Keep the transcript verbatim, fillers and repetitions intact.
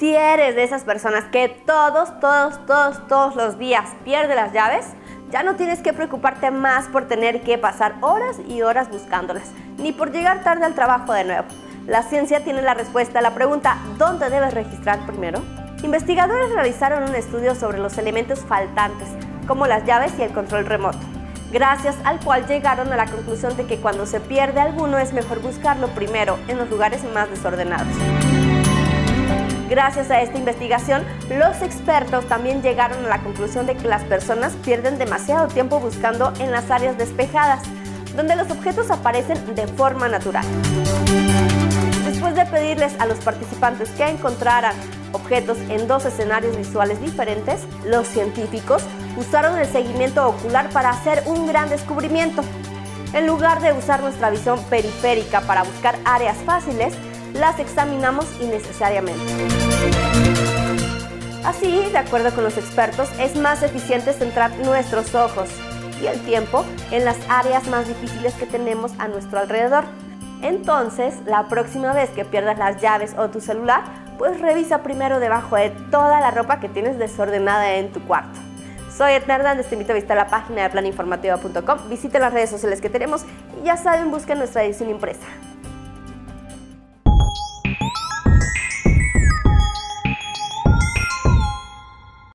Si eres de esas personas que todos, todos, todos, todos los días pierde las llaves, ya no tienes que preocuparte más por tener que pasar horas y horas buscándolas, ni por llegar tarde al trabajo de nuevo. La ciencia tiene la respuesta a la pregunta ¿dónde debes registrar primero? Investigadores realizaron un estudio sobre los elementos faltantes, como las llaves y el control remoto, gracias al cual llegaron a la conclusión de que cuando se pierde alguno es mejor buscarlo primero en los lugares más desordenados. Gracias a esta investigación, los expertos también llegaron a la conclusión de que las personas pierden demasiado tiempo buscando en las áreas despejadas, donde los objetos aparecen de forma natural. Después de pedirles a los participantes que encontraran objetos en dos escenarios visuales diferentes, los científicos usaron el seguimiento ocular para hacer un gran descubrimiento. En lugar de usar nuestra visión periférica para buscar áreas fáciles, las examinamos innecesariamente. Así, de acuerdo con los expertos, es más eficiente centrar nuestros ojos y el tiempo en las áreas más difíciles que tenemos a nuestro alrededor. Entonces, la próxima vez que pierdas las llaves o tu celular, pues revisa primero debajo de toda la ropa que tienes desordenada en tu cuarto. Soy Edna Hernández, te invito a visitar la página de plan informativa punto com, visiten las redes sociales que tenemos y ya saben, busquen nuestra edición impresa.